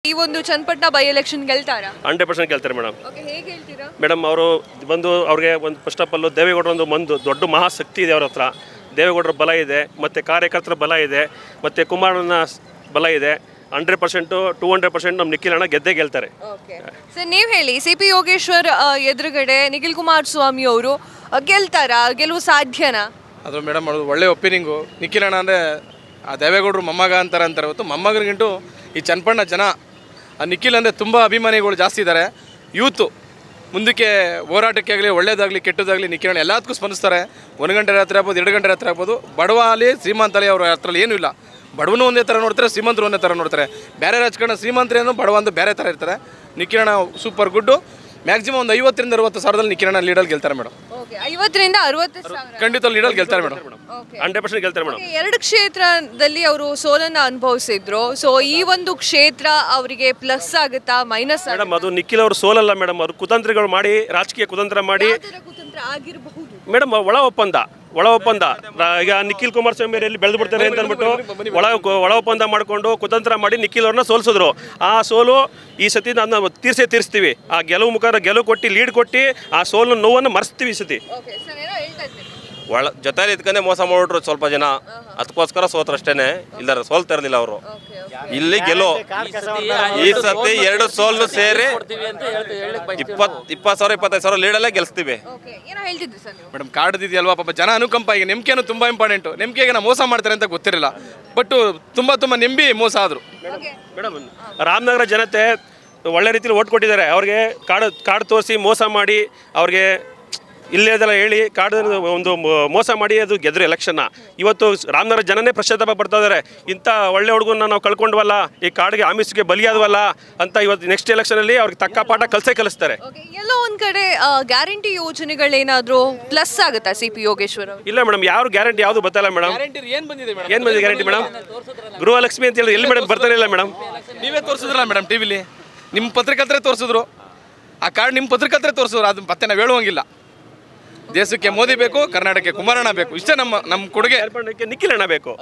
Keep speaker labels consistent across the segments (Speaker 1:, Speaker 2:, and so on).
Speaker 1: ಈ ಒಂದು Channapatna by election ಗೆಲ್ತಾರಾ?
Speaker 2: 100% ಗೆಲ್ತಾರೆ ಮೇಡಮ್.
Speaker 1: ಹೇಗೆ ಹೇಳ್ತೀರಾ
Speaker 2: ಮೇಡಮ್ ಅವರು ಬಂದು ಅವ್ರಿಗೆ ಒಂದು ಫಸ್ಟ್ ಆಫ್ ಆಲ್ ದೇವೇಗೌಡರ ಒಂದು ದೊಡ್ಡ ಮಹಾಶಕ್ತಿ ಇದೆ ಅವ್ರ ಹತ್ರ. ದೇವೇಗೌಡರ ಬಲ ಇದೆ, ಮತ್ತು ಕಾರ್ಯಕರ್ತರ ಬಲ ಇದೆ, ಮತ್ತು ಕುಮಾರನ ಬಲ ಇದೆ. 100% 200% ನಮ್ಮ ನಿಖಿಲ್ ಅಣ್ಣ ಗೆದ್ದೇ ಗೆಲ್ತಾರೆ.
Speaker 1: ಸರ್ ನೀವು ಹೇಳಿ, CP ಯೋಗೇಶ್ವರ್ ಎದುರುಗಡೆ ನಿಖಿಲ್ ಕುಮಾರಸ್ವಾಮಿ ಅವರು ಗೆಲ್ತಾರಾ? ಗೆಲುವು ಸಾಧ್ಯನಾ?
Speaker 3: ಅದು ಮೇಡಮ್ ಅದು ಒಳ್ಳೆ ಒಪಿನಿಂಗು. ನಿಖಿಲ್ ಅಣ್ಣ ಅಂದರೆ ಆ ದೇವೇಗೌಡರು ಮೊಮ್ಮಗ ಅಂತಾರೆ ಹೊತ್ತು ಮೊಮ್ಮಗನಿಗಿಂಟು ಈ ಚನ್ನಪಣ್ಣ ಜನ ಆ ನಿಖಿಲ್ ಅಂದರೆ ತುಂಬ ಅಭಿಮಾನಿಗಳು ಜಾಸ್ತಿ ಇದ್ದಾರೆ. ಯೂತು ಮುಂದಕ್ಕೆ ಹೋರಾಟಕ್ಕೆ ಆಗಲಿ ಒಳ್ಳೇದಾಗಲಿ ಕೆಟ್ಟದಾಗಲಿ ನಿಖಿಲ್ ಅಣ್ಣ ಎಲ್ಲದಕ್ಕೂ ಸ್ಪಂದಿಸ್ತಾರೆ. 1 ಗಂಟೆ ರಾತ್ರಿ ಆಗ್ಬೋದು, 2 ಗಂಟೆ ರಾತ್ರಿ ಆಗ್ಬೋದು. ಬಡವ ಆಗಲಿ ಶ್ರೀಮಂತ ಆಗಲಿ ಅವ್ರ ಹತ್ರಲ್ಲಿ ಏನೂ ಇಲ್ಲ. ಬಡವನು ಒಂದೇ ಥರ ನೋಡ್ತಾರೆ, ಶ್ರೀಮಂತರು ಒಂದೇ ಥರ ನೋಡ್ತಾರೆ. ಬೇರೆ ರಾಜಕಾರಣ ಶ್ರೀಮಂತರೇನು ಬಡವ ಅಂತ ಬೇರೆ ಥರ ಇರ್ತಾರೆ. ನಿಖಿಲ್ ಅಣ್ಣ ಸೂಪರ್ ಗುಡ್ಡು. ಮ್ಯಾಕ್ಸಿಮಮ್ ಒಂದು 50 ರಿಂದ 60 ಸಾವಿರದಲ್ಲಿ ನಿಖಿಲ್ ಅಣ್ಣ ಲೀಡಲ್ಲಿ ಗೆಲ್ತಾರೆ ಮೇಡಮ್.
Speaker 1: 50 ರಿಂದ 60 ಸಾವಿರ
Speaker 3: ಖಂಡಿತ ಲೀಡಲ್ಲಿ ಗೆಲ್ತಾರೆ ಮೇಡಮ್.
Speaker 2: 100% ಗೆಲ್ತಾರೆ ಮೇಡಮ್.
Speaker 1: 2 ಕ್ಷೇತ್ರದಲ್ಲಿ ಅವರು ಸೋಲನ್ನ ಅನುಭವಿಸಿದ್ರು. ಸೊ ಈ ಒಂದು ಕ್ಷೇತ್ರ ಅವರಿಗೆ ಪ್ಲಸ್ ಆಗುತ್ತಾ ಮೈನಸ್
Speaker 2: ಮೇಡಮ್? ಅದು ನಿಖಿಲ್ ಅವರು ಸೋಲಲ್ಲ ಮೇಡಮ್, ಅವರು ಕುತಂತ್ರಿಗಳು ಮಾಡಿ, ರಾಜಕೀಯ ಕುತಂತ್ರ ಮಾಡಿ ಮೇಡಮ್. ಒಳ ಒಪ್ಪಂದ ಈಗ ನಿಖಿಲ್ ಕುಮಾರಸ್ವಾಮಿ ಎಲ್ಲಿ ಬೆಳೆದು ಬಿಡ್ತಾರೆ ಅಂತ ಅಂದ್ಬಿಟ್ಟು ಒಳ ಒಪ್ಪಂದ ಮಾಡಿಕೊಂಡು ಕುತಂತ್ರ ಮಾಡಿ ನಿಖಿಲ್ ಅವ್ರನ್ನ ಸೋಲಿಸಿದ್ರು. ಆ ಸೋಲು ಈ ಸತಿ ನಾನು ತೀರಿಸ್ತೀವಿ. ಆ ಗೆಲುವು ಕೊಟ್ಟು ಲೀಡ್ ಕೊಟ್ಟು ಆ ಸೋಲು ನೋವನ್ನು ಮರೆಸ್ತೀವಿ ಈ ಸತಿ.
Speaker 4: ಜೊತೆಲಿ ಇದ್ಕೊಂಡೆ ಮೋಸ ಮಾಡ್ಬಿಟ್ರು ಸ್ವಲ್ಪ ಜನ, ಅದಕ್ಕೋಸ್ಕರ ಸೋತ್ರಷ್ಟೇನೆ, ಇಲ್ದಾರ ಸೋಲ್ತಾ ಇರಲಿಲ್ಲ ಅವರು. ಇಲ್ಲಿ ಗೆಲುವು ಈ ಸತಿ 2 ಸೋಲು ಸೇರಿ 20,000 25,000 ಲೀಡಲ್ಲೇ ಗೆಲ್ಸ್ತೀವಿ
Speaker 3: ಮೇಡಮ್. ಕಾಡ್ದಿದೆಯಲ್ವಾ ಪಾಪ ಜನ ಅನುಕಂಪ. ಈಗ ನಂಬಿಕೆನೂ ತುಂಬ ಇಂಪಾರ್ಟೆಂಟು. ನಂಬಿಕೆಗೆ ನಾವು ಮೋಸ ಮಾಡ್ತಾರೆ ಅಂತ ಗೊತ್ತಿರಲಿಲ್ಲ, ಬಟ್ ತುಂಬ ನಂಬಿ ಮೋಸ ಆದರು
Speaker 2: ಮೇಡಮ್. ರಾಮನಗರ ಜನತೆ ಒಳ್ಳೆ ರೀತಿಯಲ್ಲಿ ಓಟ್ ಕೊಟ್ಟಿದ್ದಾರೆ. ಅವ್ರಿಗೆ ಕಾಡು ತೋರಿಸಿ ಮೋಸ ಮಾಡಿ, ಅವ್ರಿಗೆ ಇಲ್ಲೇದೆಲ್ಲ ಹೇಳಿ ಕಾಡು ಒಂದು ಮೋಸ ಮಾಡಿ ಅದು ಗೆದ್ರು ಎಲೆಕ್ಷನ್ನ. ಇವತ್ತು ರಾಮನಗರ ಜನನೇ ಪಶ್ಚಾತ್ತಾಪ ಪಡ್ತಾ ಇದ್ದಾರೆ. ಇಂಥ ಒಳ್ಳೆ ಹುಡುಗನ್ನ ನಾವು ಕಳ್ಕೊಂಡ್ವಲ್ಲ, ಈ ಕಾಡಿಗೆ ಆಮಿಸ್ಗೆ ಬಲಿಯಾದವಲ್ಲ ಅಂತ ಇವತ್ತು ನೆಕ್ಸ್ಟ್ ಎಲೆಕ್ಷನಲ್ಲಿ ಅವ್ರಿಗೆ ತಕ್ಕ ಪಾಠ ಕಲಿಸ್ತಾರೆ.
Speaker 1: ಎಲ್ಲೋ ಒಂದ್ ಕಡೆ ಗ್ಯಾರಂಟಿ ಯೋಜನೆಗಳೇನಾದ್ರೂ ಪ್ಲಸ್ ಆಗುತ್ತಾ CP ಯೋಗೇಶ್ವರ್?
Speaker 2: ಇಲ್ಲ ಮೇಡಮ್, ಯಾರು ಗ್ಯಾರಂಟಿ ಯಾವುದು ಬರ್ತಾಯಿಲ್ಲ ಮೇಡಮ್.
Speaker 3: ಏನು ಬಂದಿದೆ
Speaker 2: ಗ್ಯಾರಂಟಿ ಮೇಡಮ್? ಗೃಹಲಕ್ಷ್ಮಿ ಅಂತ ಹೇಳಿ ಎಲ್ಲಿ ಮೇಡಮ್ ಬರ್ತಾನೆ ಇಲ್ಲ ಮೇಡಮ್.
Speaker 3: ನೀವೇ ತೋರಿಸಿದ್ರಲ್ಲ ಮೇಡಮ್ ಟಿವಿಲಿ, ನಿಮ್ಮ ಪತ್ರಿಕರ್ತರೇ ತೋರಿಸಿದ್ರು. ಆ ಕಾರ್ಡ್ ನಿಮ್ಮ ಪತ್ರಿಕರ್ತರೇ ತೋರಿಸಿದ್ರು. ಅದು ಮತ್ತೆ ನಾವು ಹೇಳುವಂಗಿಲ್ಲ. ದೇಶಕ್ಕೆ ಮೋದಿ ಬೇಕು, ಕರ್ನಾಟಕಕ್ಕೆ ಕುಮಾರಣ್ಣ ಬೇಕು, ಇಷ್ಟೇ ನಮ್ಮ ಕೊಡುಗೆ.
Speaker 2: ನಿಖಿಲ್ ಅಣ್ಣ ಬೇಕು.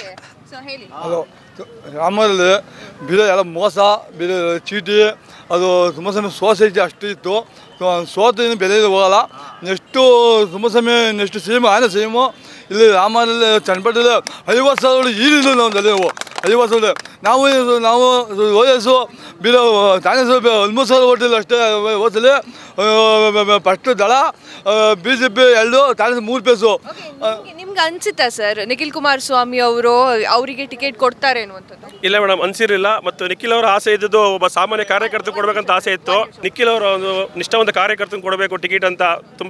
Speaker 5: ಅದು ರಾಮಲ್ಲಿ ಬಿಲ್ ಎಲ್ಲ ಮೋಸ, ಬಿಲ್ ಚೀಟಿ, ಅದು ತುಂಬ ಸಮಯ ಸೋಸೈಟಿ ಅಷ್ಟು ಇತ್ತು. ಸೋತು ಬೆಲೆ ಹೋಗಲ್ಲ. ನೆಕ್ಸ್ಟು ತುಂಬ ಸಮಯ ನೆಕ್ಸ್ಟ್ ಸಿಎಮ್ ಆಯ್ನ ಸಿಎಮು ಇಲ್ಲಿ ರಾಮಲ್ಲಿ ಚನ್ನಪಟ್ಟಣದಲ್ಲಿ 50,000 ಈರಿಲ್ಲ. ನಾವು 50,000 ನಾವು ಓದಿಸು ಬಿಲ್ ಕಾಂಗ್ರೆಸ್ 13,000 ಓಟಿಲ್ಲ ಅಷ್ಟೇ. ಓದಿಸಲಿ ಫಸ್ಟ್ ದಳ BJP 2, ಕಾಂಗ್ರೆಸ್ 3 ಪೇಸು.
Speaker 1: ನಿಮ್ಗೆ ಅನ್ಸುತ್ತಾ ಸರ್ ನಿಖಿಲ್ ಕುಮಾರಸ್ವಾಮಿ ಅವರು ಅವರಿಗೆ ಟಿಕೆಟ್ ಕೊಡ್ತಾರೆ ಅನ್ನುವಂಥದ್ದು?
Speaker 2: ಇಲ್ಲ ಮೇಡಮ್, ಅನ್ಸಿರಲಿಲ್ಲ. ಮತ್ತು ನಿಖಿಲ್ ಅವರ ಆಸೆ ಇದ್ದದ್ದು ಒಬ್ಬ ಸಾಮಾನ್ಯ ಕಾರ್ಯಕರ್ತ ಕೊಡಬೇಕಂತ ಆಸೆ ಇತ್ತು. ನಿಖಿಲ್ ಅವರ ಒಂದು ನಿಷ್ಠಾವಂತ ಕಾರ್ಯಕರ್ತನ ಕೊಡಬೇಕು ಟಿಕೆಟ್ ಅಂತ ತುಂಬ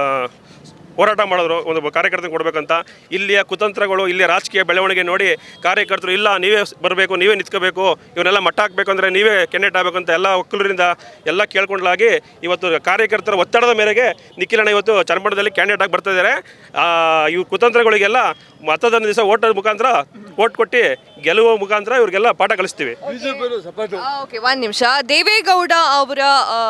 Speaker 2: ಹೋರಾಟ ಮಾಡಿದ್ರು. ಒಂದು ಕಾರ್ಯಕರ್ತನ ಕೊಡಬೇಕಂತ. ಇಲ್ಲಿಯ ಕುತಂತ್ರಗಳು, ಇಲ್ಲಿಯ ರಾಜಕೀಯ ಬೆಳವಣಿಗೆ ನೋಡಿ ಕಾರ್ಯಕರ್ತರು ಇಲ್ಲ ನೀವೇ ಬರಬೇಕು, ನೀವೇ ನಿಂತ್ಕೋಬೇಕು, ಇವನ್ನೆಲ್ಲ ಮಟ್ಟ ಹಾಕಬೇಕು ಅಂದರೆ ನೀವೇ ಕೆನೆಟ್ ಆಗಬೇಕು ಅಂತ ಎಲ್ಲ ಒಕ್ಕಲರಿಂದ ಎಲ್ಲ ಕೇಳ್ಕೊಂಡ್ಲಾಗಿ ಇವತ್ತು ಕಾರ್ಯಕರ್ತರ ಒತ್ತಡದ ಮೇರೆಗೆ ನಿಖಿಲ್ ಅಣ್ಣ ಇವತ್ತು ಚನ್ನಪಟ್ಟಣದಲ್ಲಿ ಕ್ಯಾಂಡಿಡೇಟ್ ಆಗಿ ಬರ್ತಾ ಇದ್ದಾರೆ. ಇವು ಕುತಂತ್ರಗಳಿಗೆಲ್ಲ ಮತದಾನ ದಿವಸ ಓಟದ ಮುಖಾಂತರ ಓಟ್ ಕೊಟ್ಟು ಗೆಲುವ ಮುಖಾಂತರ ಇವ್ರಿಗೆಲ್ಲ ಪಾಠ ಕಲಿಸ್ತೀವಿ.
Speaker 1: ಓಕೆ, 1 ನಿಮಿಷ. ದೇವೇಗೌಡ ಅವರ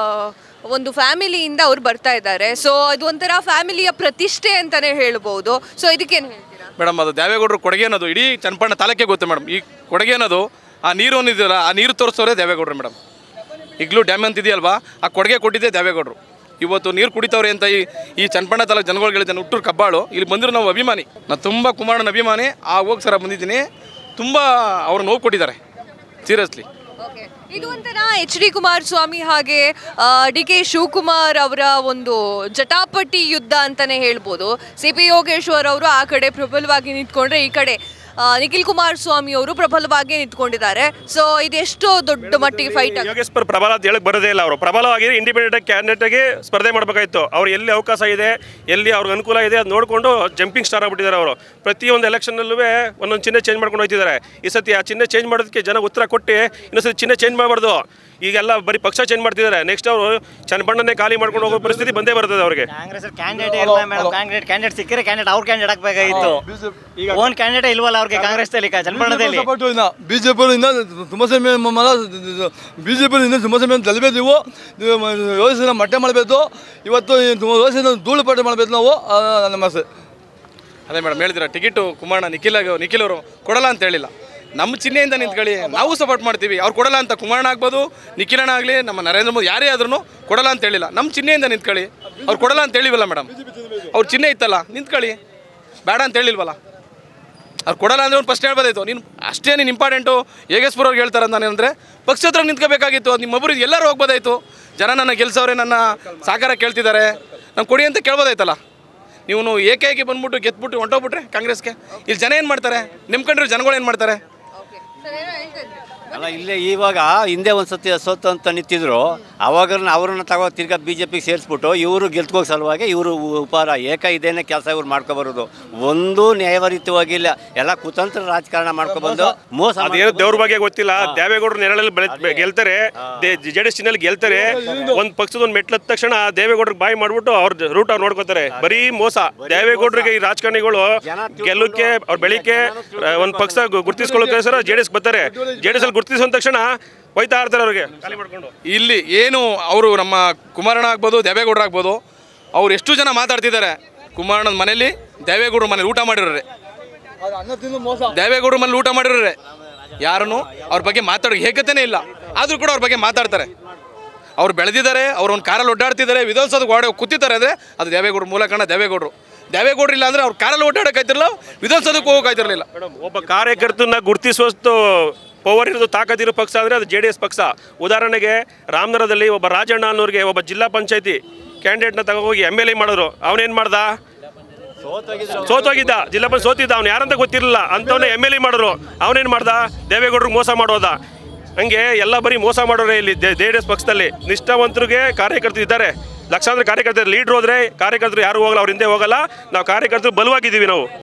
Speaker 1: ಒಂದು ಫ್ಯಾಮಿಲಿಯಿಂದ ಅವ್ರು ಬರ್ತಾ ಇದ್ದಾರೆ. ಸೊ ಇದು ಒಂಥರ ಫ್ಯಾಮಿಲಿಯ ಪ್ರತಿಷ್ಠೆ ಅಂತಾನೆ ಹೇಳ್ಬೋದು. ಸೊ ಇದಕ್ಕೇನು ಹೇಳ್ತೀರಾ
Speaker 3: ಮೇಡಮ್? ಅದು ದೇವೇಗೌಡರು ಕೊಡುಗೆ ಅನ್ನೋದು ಇಡೀ ಚನ್ನಪಟ್ಟಣ ತಾಲೂಕಿಗೆ ಗೊತ್ತು ಮೇಡಮ್. ಈ ಕೊಡುಗೆ ಅನ್ನೋದು ಆ ನೀರು ಇದೆಯಲ್ಲ, ಆ ನೀರು ತೋರಿಸೋರೇ ದೇವೇಗೌಡರು ಮೇಡಮ್. ಈಗಲೂ ಡ್ಯಾಮ್ ಅಂತ ಇದೆಯಲ್ವಾ, ಆ ಕೊಡುಗೆ ಕೊಟ್ಟಿದ್ದೆ ದೇವೇಗೌಡರು. ಇವತ್ತು ನೀರು ಕುಡಿತವ್ರೆ ಅಂತ ಈ ಚನ್ನಪಟ್ಟಣ ತಾಲೂಕು ಜನಗಳು ಹೇಳಿದ್ದಾನೆ. ಹುಟ್ಟೂರು ಕಬ್ಬಾಳು ಇಲ್ಲಿ ಬಂದಿರೋ ನಾವು ಅಭಿಮಾನಿ. ನಾನು ತುಂಬ ಕುಮಾರನ ಅಭಿಮಾನಿ. ಹೋಗಿ ಸರ ಬಂದಿದ್ದೀನಿ. ತುಂಬ ಅವ್ರು ನೋವು ಕೊಟ್ಟಿದ್ದಾರೆ ಸೀರಿಯಸ್ಲಿ.
Speaker 1: ಇದು ಒಂಥರ HD ಕುಮಾರಸ್ವಾಮಿ ಹಾಗೆ DK ಶಿವಕುಮಾರ್ ಅವರ ಒಂದು ಜಟಾಪಟಿ ಯುದ್ಧ ಅಂತಾನೆ ಹೇಳ್ಬೋದು. CP ಯೋಗೇಶ್ವರ್ ಅವರು ಆ ಕಡೆ ಪ್ರಬಲವಾಗಿ ನಿಂತ್ಕೊಂಡ್ರೆ, ಈ ಕಡೆ ನಿಖಿಲ್ ಕುಮಾರಸ್ವಾಮಿ ಅವರು ಪ್ರಬಲವಾಗಿ ನಿಂತ್ಕೊಂಡಿದ್ದಾರೆ. ಸೊ ಇದೆಷ್ಟು ದೊಡ್ಡ ಮಟ್ಟಿಗೆ ಫೈಟ್ ಆಗಿದೆ.
Speaker 2: ಯೋಗೇಶ್ವರ್ ಪ್ರಬಲ ಅಂತ ಹೇಳಕ್ ಬರೋದೇ ಇಲ್ಲ. ಅವರು ಪ್ರಬಲವಾಗಿ ಇಂಡಿಪೆಂಡೆಂಟ್ ಕ್ಯಾಂಡಿಡೇಟ್ಗೆ ಸ್ಪರ್ಧೆ ಮಾಡಬೇಕಾಗಿತ್ತು. ಅವ್ರು ಎಲ್ಲಿ ಅವಕಾಶ ಇದೆ, ಎಲ್ಲಿ ಅವ್ರಿಗೆ ಅನುಕೂಲ ಇದೆ ಅದು ನೋಡಿಕೊಂಡು ಜಂಪಿಂಗ್ ಸ್ಟಾರ್ ಆಗ್ಬಿಟ್ಟಿದ್ದಾರೆ. ಅವರು ಪ್ರತಿಯೊಂದು ಎಲೆಕ್ಷನ್ನಲ್ಲೂ ಒಂದೊಂದು ಚಿಹ್ನೆ ಚೇಂಜ್ ಮಾಡ್ಕೊಂಡು ಹೋಗ್ತಿದ್ದಾರೆ. ಈ ಸತಿ ಆ ಚಿಹ್ನೆ ಚೇಂಜ್ ಮಾಡೋದಕ್ಕೆ ಜನ ಉತ್ತರ ಕೊಟ್ಟು ಇನ್ನೊಂದ್ಸತಿ ಚಿಹ್ನೆ ಚೇಂಜ್ ಮಾಡಬಾರ್ದು. ಈಗೆಲ್ಲ ಬರೀ ಪಕ್ಷ ಚೇಂಜ್ ಮಾಡ್ತಿದ್ದಾರೆ. ನೆಕ್ಸ್ಟ್ ಅವರು ಚನ್ನಪಣ್ಣನೇ ಖಾಲಿ ಮಾಡ್ಕೊಂಡು ಹೋಗೋ ಪರಿಸ್ಥಿತಿ ಬಂದೇ ಬರ್ತದೆ ಅವ್ರಿಗೆ.
Speaker 6: ಕಾಂಗ್ರೆಸ್ ಕ್ಯಾಂಡಿಡೇಟ್ ಇಲ್ಲ ಮೇಡಮ್. ಕ್ಯಾಂಡಿಡೇಟ್ ಸಿಕ್ಕರೆ ಕ್ಯಾಂಡಿಡೇಟ್ ಅವ್ರ ಕ್ಯಾಂಡಿಡೇಟ್ ಆಗಬೇಕಾಗಿತ್ತು. ಓನ್ ಕ್ಯಾಂಡಿಡೇಟ್ ಇಲ್ವಲ್ಲ ಅವ್ರಿಗೆ ಕಾಂಗ್ರೆಸ್ ಚನ್ನಪಣ್ಣದಲ್ಲಿ.
Speaker 5: BJP ತುಂಬ ಸಮಯ BJP ತುಂಬ ಸಮಯ ತಲಬೇಕು. ವ್ಯವಸ್ಥೆನ ಮಟ್ಟೆ ಮಾಡಬೇಕು. ಇವತ್ತು ವ್ಯವಸ್ಥೆನ ಧೂಳುಪಾಠ ಮಾಡಬೇಕು ನಾವು. ನಮ್ಮ ಆಸೆ
Speaker 3: ಅದೇ ಮೇಡಮ್ ಹೇಳಿದ್ರೆ ಟಿಕೆಟು ಕುಮಾರಣ್ಣ ನಿಖಿಲ್ ಅವರು ಕೊಡಲ್ಲ ಅಂತ ಹೇಳಿಲ್ಲ. ನಮ್ಮ ಚಿಹ್ನೆಯಿಂದ ನಿಂತ್ಕೊಳ್ಳಿ, ನಾವು ಸಪೋರ್ಟ್ ಮಾಡ್ತೀವಿ. ಅವ್ರು ಕೊಡಲ್ಲ ಅಂತ ಕುಮಾರಣ್ಣ ಆಗ್ಬೋದು, ನಿಖಿಲಣ್ಣ ಆಗಲಿ, ನಮ್ಮ ನರೇಂದ್ರ ಮೋದಿ ಯಾರೇ ಆದ್ರೂ ಕೊಡಲ್ಲ ಅಂತ ಹೇಳಿಲ್ಲ. ನಮ್ಮ ಚಿಹ್ನೆಯಿಂದ ನಿಂತ್ಕೊಳ್ಳಿ. ಅವ್ರು ಕೊಡಲ್ಲ ಅಂತ ಹೇಳಿವಲ್ಲ ಮೇಡಮ್, ಅವ್ರ ಚಿಹ್ನೆ ಇತ್ತಲ್ಲ, ನಿಂತ್ಕೊಳ್ಳಿ, ಬೇಡ ಅಂತ ಹೇಳಿಲ್ವಲ್ಲ. ಅವ್ರು ಕೊಡಲ್ಲ ಅಂದರೆ ಒಂದು ಪ್ರಶ್ನೆ ಹೇಳ್ಬೋದಾಯ್ತು. ನೀನು ಅಷ್ಟೇ ನೀನು ಇಂಪಾರ್ಟೆಂಟು ಯೋಗೇಶ್ವರ ಅವ್ರು ಹೇಳ್ತಾರೆ ಅಂತ ಅಂದರೆ ಪಕ್ಷ ಹತ್ರ ನಿಂತ್ಕೋಬೇಕಾಗಿತ್ತು. ನಿಮ್ಮೊಬ್ಬರು ಎಲ್ಲರೂ ಹೋಗ್ಬೋದಾಯ್ತು. ಜನ ನನ್ನ ಗೆಲ್ಸವ್ರೆ, ನನ್ನ ಸಹಕಾರ ಕೇಳ್ತಿದ್ದಾರೆ, ನಂಗೆ ಕೊಡಿ ಅಂತ ಕೇಳ್ಬೋದಾಯ್ತಲ್ಲ. ನೀವು ಏಕೈಕಿ ಬಂದ್ಬಿಟ್ಟು ಗೆದ್ಬಿಟ್ಟು ಹೊಂಟೋಗ್ಬಿಟ್ರೆ ಕಾಂಗ್ರೆಸ್ಗೆ, ಇಲ್ಲಿ ಜನ ಏನು ಮಾಡ್ತಾರೆ? ನೆಮ್ಕೊಂಡ್ರೆ ಜನಗಳು ಏನು ಮಾಡ್ತಾರೆ?
Speaker 6: ಅಲ್ಲ, ಇಲ್ಲೇ ಇವಾಗ ಹಿಂದೆ ಒಂದು ಸತಿ ಸೋತು ಅಂತ ನಿಂತಿದ್ರು, ಅವಾಗ ಅವ್ರನ್ನ ತಗೋ ತಿರ್ಗಾ BJPಗೆ ಸೇರಿಸ್ಬಿಟ್ಟು ಇವರು ಗೆಲ್ತ್ಕೋಗ ಸಲುವಾಗಿ ಇವರು ಉಪಹಾರ ಇದೇನೇ ಕೆಲಸ ಇವ್ರು ಮಾಡ್ಕೊಬರೋದು. ಒಂದು ನ್ಯಾಯಭರಿತವಾಗಿಲ್ಲ, ಎಲ್ಲ ಕುತಂತ್ರ ರಾಜಕಾರಣ ಮಾಡ್ಕೊಬಂದು ಮೋಸ.
Speaker 2: ಅದೇನು ದೇವ್ರ ಬಗ್ಗೆ ಗೊತ್ತಿಲ್ಲ. ದೇವೇಗೌಡರು ನೆರಳಲ್ಲಿ ಗೆಲ್ತಾರೆ, JDS ಚಿಹ್ನೆಯಲ್ಲಿ ಗೆಲ್ತಾರೆ. ಒಂದು ಪಕ್ಷದ ಒಂದು ಮೆಟ್ಲದ ತಕ್ಷಣ ದೇವೇಗೌಡರಿಗೆ ಬಾಯಿ ಮಾಡ್ಬಿಟ್ಟು ಅವ್ರ ರೂಟ್ ಅವ್ರು ನೋಡ್ಕೋತಾರೆ. ಬರೀ ಮೋಸ. ದೇವೇಗೌಡರಿಗೆ ಈ ರಾಜಕಾರಣಿಗಳು ಗೆಲ್ಲಕ್ಕೆ ಅವ್ರು ಬೆಳಿಗ್ಗೆ ಒಂದು ಪಕ್ಷ ಗುರ್ತಿಸ್ಕೊಳ್ಳೋಕೋಸ್ಕರ JDS ಬರ್ತಾರೆ. JDS ಅಲ್ಲಿ ಗುರ್ತಿಸುವ ತಕ್ಷಣ ಹೋಯ್ತಾ ಇರ್ತಾರೆ ಅವ್ರಿಗೆ ಖಾಲಿ ಮಾಡ್ಕೊಂಡು.
Speaker 3: ಇಲ್ಲಿ ಏನು ಅವರು ನಮ್ಮ ಕುಮಾರಣ್ಣ ಆಗ್ಬೋದು, ದೇವೇಗೌಡರು ಆಗ್ಬೋದು, ಅವ್ರು ಎಷ್ಟು ಜನ ಮಾತಾಡ್ತಿದ್ದಾರೆ. ಕುಮಾರಣ್ಣನ ಮನೇಲಿ ದೇವೇಗೌಡರ ಮನೇಲಿ ಊಟ ಮಾಡಿರೋರೆ, ದೇವೇಗೌಡರ ಮನೇಲಿ ಊಟ ಮಾಡಿರೋರೆ, ಯಾರನ್ನು ಅವ್ರ ಬಗ್ಗೆ ಮಾತಾಡೋ ಹೇಗತ್ತೇನೆ ಇಲ್ಲ. ಆದರೂ ಕೂಡ ಅವ್ರ ಬಗ್ಗೆ ಮಾತಾಡ್ತಾರೆ. ಅವ್ರು ಬೆಳೆದಿದ್ದಾರೆ, ಅವ್ರು ಒಂದು ಕಾರಲ್ಲಿ ಓಡಾಡ್ತಿದ್ದಾರೆ, ವಿಧಾನಸೌಧಕ್ಕೆ ಓಡಾಡಿ ಕೂತಿದ್ದಾರೆ ಅಂದರೆ ಅದು ದೇವೇಗೌಡರು ಮೂಲಕಣ್ಣ. ದೇವೇಗೌಡರು ಇಲ್ಲ ಅಂದರೆ ಅವ್ರು ಕಾರಲ್ಲಿ ಓಡಾಡೋಕ್ಕಾಯ್ತಿರಲಿಲ್ಲ, ವಿಧಾನಸೌಧಕ್ಕೆ ಹೋಗೋಕ್ಕಾಯ್ತಿರಲಿಲ್ಲ.
Speaker 2: ಒಬ್ಬ ಕಾರ್ಯಕರ್ತನ ಗುರುತಿಸುವಷ್ಟು ಪವರ್ ಇರೋದು, ತಾಕತ್ತಿರೋ ಪಕ್ಷ ಅಂದರೆ ಅದು JDS ಪಕ್ಷ. ಉದಾಹರಣೆಗೆ ರಾಮನಗರದಲ್ಲಿ ಒಬ್ಬ ರಾಜಣ್ಣ ಅನ್ನೋರಿಗೆ ಒಬ್ಬ ಜಿಲ್ಲಾ ಪಂಚಾಯತಿ ಕ್ಯಾಂಡಿಡೇಟ್ನ ತಗೋಗಿ MLA ಮಾಡಿದ್ರು. ಅವನೇನು ಮಾಡ್ದ? ಸೋತೋಗಿದ್ದ, ಜಿಲ್ಲಾ ಪಂಚಾಯತ್ ಸೋತಿದ್ದ. ಅವ್ನು ಯಾರಂತ ಗೊತ್ತಿರಲಿಲ್ಲ, ಅಂಥವನ್ನೇ MLA ಮಾಡಿದ್ರು. ಅವನೇನು ಮಾಡ್ದ? ದೇವೇಗೌಡರಿಗೆ ಮೋಸ ಮಾಡೋದ. ಹಂಗೆ ಎಲ್ಲ ಬರೀ ಮೋಸ ಮಾಡೋರೆ ಇಲ್ಲಿ JDS ಪಕ್ಷದಲ್ಲಿ. ನಿಷ್ಠಾವಂತರಿಗೆ ಕಾರ್ಯಕರ್ತರು ಇದ್ದಾರೆ, ಲಕ್ಷಾಂತರ ಕಾರ್ಯಕರ್ತರು. ಲೀಡ್ರ್ ಹೋದರೆ ಕಾರ್ಯಕರ್ತರು ಯಾರು ಹೋಗಲ್ಲ, ಅವ್ರ ಹಿಂದೆ ಹೋಗಲ್ಲ. ನಾವು ಕಾರ್ಯಕರ್ತರು ಬಲವಾಗಿದ್ದೀವಿ ನಾವು.